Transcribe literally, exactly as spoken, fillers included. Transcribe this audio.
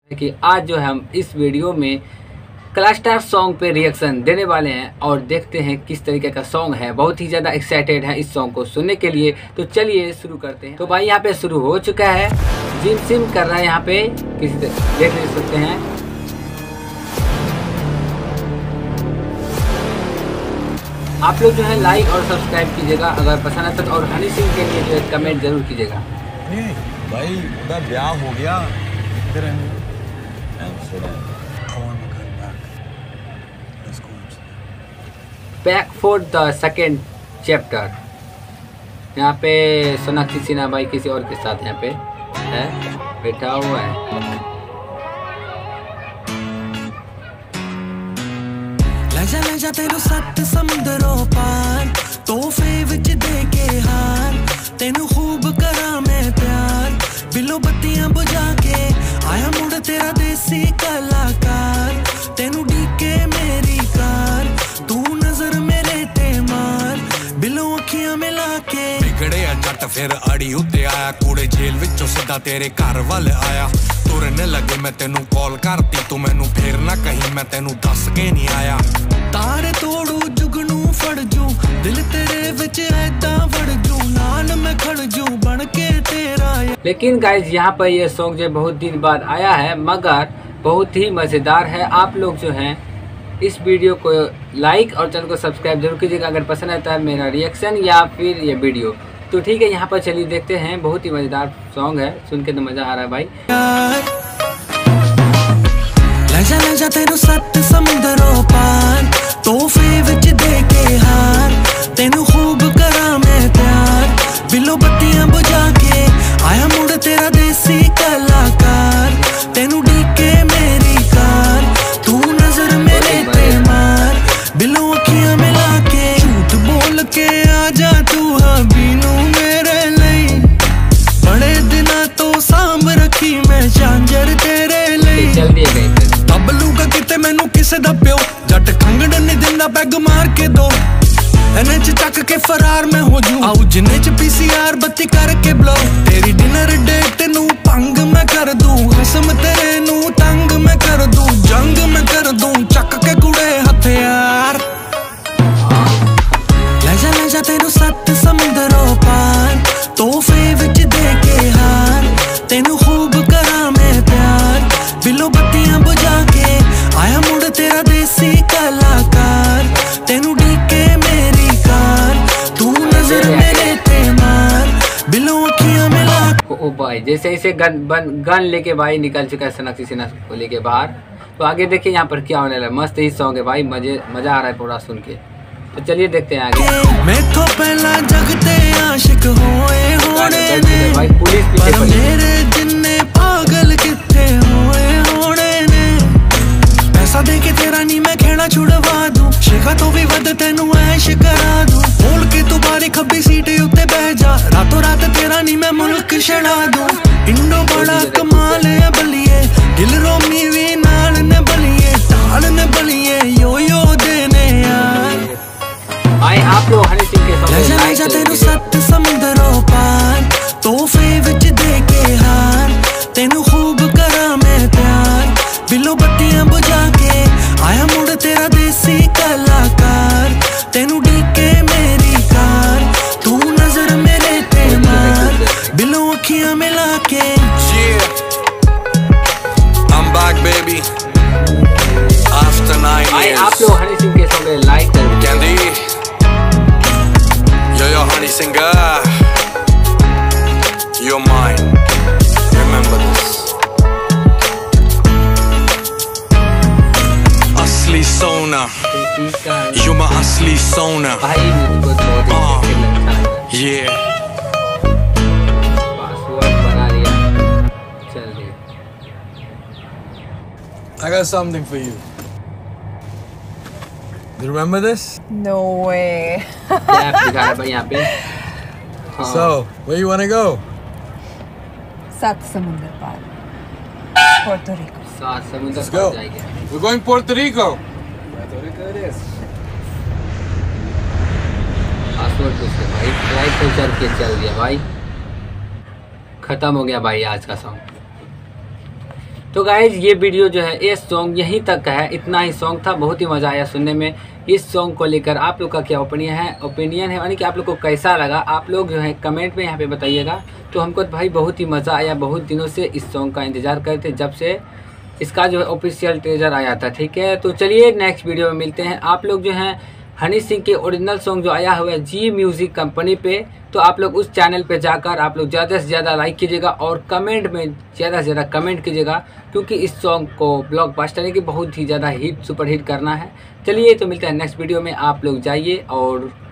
कि आज जो है हम इस वीडियो में क्लस्टर सॉन्ग पे रिएक्शन देने वाले हैं और देखते हैं किस तरीके का सॉन्ग है। बहुत ही ज़्यादा एक्साइटेड है इस सॉन्ग को सुनने के लिए, तो चलिए शुरू करते हैं। तो भाई यहाँ पे शुरू हो चुका है, जिम सिम कर रहा है यहाँ पे, किसी देख नहीं सकते हैं। आप लोग जो है लाइक और सब्सक्राइब कीजिएगा अगर पसंद आता है, और हनी सिंह के लिए जो है कमेंट जरूर कीजिएगा। भाई उधर ब्याह हो गया, back for the second chapter. यहाँ पे सोनाक्षी सिन्हा भाई किसी और के साथ यहाँ पे है, बैठा हुआ है। लजा लजा तेरू सत्त समुंदरों पार, तोहफे विच दे के हार, तेनू खूब करा मैं प्यार, बिलो बत्तियां बुझा के आया मुड़ तेरा देसी कलाकार, तेनू डीके मेरी कार, तू नजर मेरे ते मार, बिलो अखियां मिला के बिगड़े जट फिर अड़ी उत्ते आया, कूड़े जेल विचों सीधा तेरे घर वाल आया, तुरने लगे मैं तेनू कॉल करती, तू मैनू फिर ना कहीं मैं तेनू दस के नहीं आया। तारे तोड़ू जुगनू फड़ जू, दिल तेरे विच ऐदा वड़ जू, नाल मैं खड़ जू बन के तेरा। लेकिन गाइज यहाँ पर ये सॉन्ग जो बहुत दिन बाद आया है, मगर बहुत ही मज़ेदार है। आप लोग जो हैं इस वीडियो को लाइक और चैनल को सब्सक्राइब जरूर कीजिएगा अगर पसंद आता है मेरा रिएक्शन या फिर ये वीडियो। तो ठीक है, यहाँ पर चलिए देखते हैं। बहुत ही मज़ेदार सॉन्ग है, सुन के तो मज़ा आ रहा है भाई। लजा लजा तेनू सत्त समुंदरों पार, तोहफे विच दे के हार, तेनू खूब करा मैं प्यार, बिलो बत्तियां बुझा के आया मुड़ तेरा देसी कलाकार, तेनू डीके मेरी कार, तू नजर मेरे ते मार, बिलो अखियां मिला के झूठ बोल के आजा तू हबीनू मेरे लिए, बड़े दिना तो सांभ रखी मैं झांझर तेरे लिए, जल्दी गई तबलूगा किते मैनू किसे दा प्यो, जट खंगड़ नहीं दिंदा बैग मार के दो, एने च चक के फरार मैं हो जू, आऊ जिन्ने च पीसीआर बत्ती करके ब्लो, तेरी डिनर डेट नू भंग मैं कर दूं, हसम तेरे नू तंग मैं कर दूं, जंग मैं कर दूं चक के कुड़े हथियार। लजा लजा तेनू सत्त समुंदरों पार, तोहफे विच दे के हार, तेनू खूब करा मैं प्यार, बिलो बत्तियां बुझा के आया मुड़ तेरा देसी कलाकार, तेनू डीके मेरी कार, तू नजर मेरे ते मार, बिलो अखियां मिला। ओ भाई जैसे इसे गन बन, गन लेके भाई निकल चुका है सोनाक्षी सिन्हा को लेके बाहर। तो आगे देखिए यहाँ पर क्या होने लगा। मस्त ही सॉन्ग है भाई, मजे मजा आ रहा है पूरा सुन के। तो चलिए देखते हैं आगे। मैं तो पहला जगते आशिक होए होने ने, भाई पुलिस पर मेरे जिन्ने पागल किथे होए होने ने, पैसा दे के तेरा नी मैं खेड़ा छुड़वा दूं, शिखा तो भी वध तेनू ऐश करा दूं, बोल के तू बारी खब्बी सीट उत्ते बह जा, रातों रात तेरा नी मैं मुल्क छड़ा दूं, इंडो बड़ा कमाल है बलिए, दिल रोमी भी नाल ने बलिए, ताल ने बलिए, यो यो देने यार। भाई आप लोग हनी सिंह के लजा लजा तेनू सत्त समुंदरों पार, तोहफे विच दे के हार, तेनू खूब करा मैं प्यार, बिलो बत्तियां बुझा के आया मुड़ तेरा देसी कलाकार, तेनू डीके मेरी कार, तू नजर मेरे ते मार, बिलो अखियां मिला के। Yeah, I'm back baby, after nine भाई years. आप लोग हनी सिंह के सॉन्ग लाइक करें। Candy, yo yo honey singer, you're mine, remember this. Asli sona, you're my asli sona. भाई मुझको बहुत ही लगता है। Yeah. पासवर्ड बना लिया, चलिए। I got something for you. You remember this? No way. क्या दिखा रहा है भाई यहाँ पे? हाँ। So, where you wanna go? सात समुंदर पार, पोर्टो रिको। सात समुद्र Let's पार go. जाएंगे। We're going Puerto Rico. Puerto Rico it is. Password पूछते भाई, फ्लाइट पे चढ़ के चल दिया भाई। खत्म हो गया भाई आज का सॉन्ग। तो गाइज ये वीडियो जो है ये सॉन्ग यहीं तक का है, इतना ही सॉन्ग था, बहुत ही मज़ा आया सुनने में। इस सॉन्ग को लेकर आप लोग का क्या ओपिनियन है ओपिनियन है यानी कि आप लोग को कैसा लगा, आप लोग जो है कमेंट में यहाँ पे बताइएगा। तो हमको तो भाई बहुत ही मज़ा आया, बहुत दिनों से इस सॉन्ग का इंतज़ार कर रहे थे जब से इसका जो है ऑफिशियल ट्रेजर आया था। ठीक है, तो चलिए नेक्स्ट वीडियो में मिलते हैं। आप लोग जो हैं हनी सिंह के ओरिजिनल सॉन्ग जो आया हुआ है जी म्यूज़िक कंपनी पे, तो आप लोग उस चैनल पे जाकर आप लोग ज़्यादा से ज़्यादा लाइक कीजिएगा और कमेंट में ज़्यादा से ज़्यादा कमेंट कीजिएगा, क्योंकि इस सॉन्ग को ब्लॉकबस्टर है कि बहुत ही ज़्यादा हिट सुपर हिट करना है। चलिए तो मिलते हैं नेक्स्ट वीडियो में, आप लोग जाइए और